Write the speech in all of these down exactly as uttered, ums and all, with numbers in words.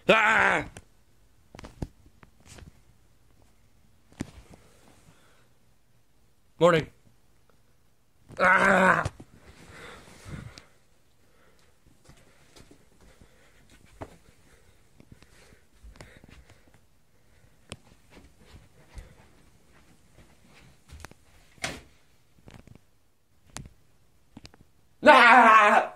Ah! Morning. Ah! Ah!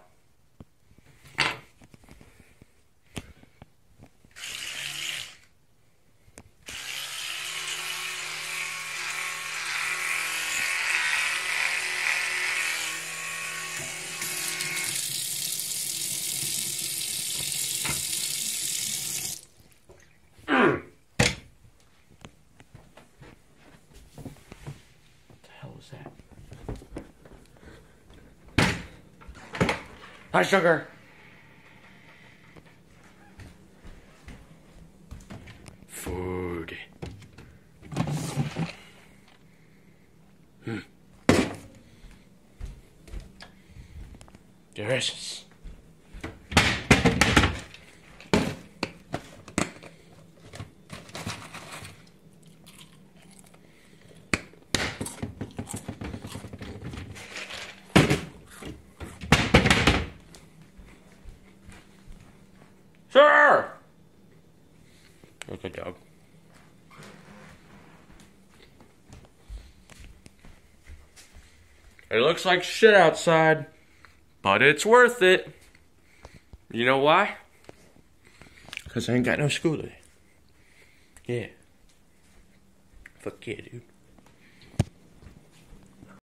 Mm. What the hell was that? Hi, sugar. Food. Hmm. Delicious. Sir! Oh, good dog. It looks like shit outside, but it's worth it. You know why? Because I ain't got no school today. Yeah. Fuck yeah, dude.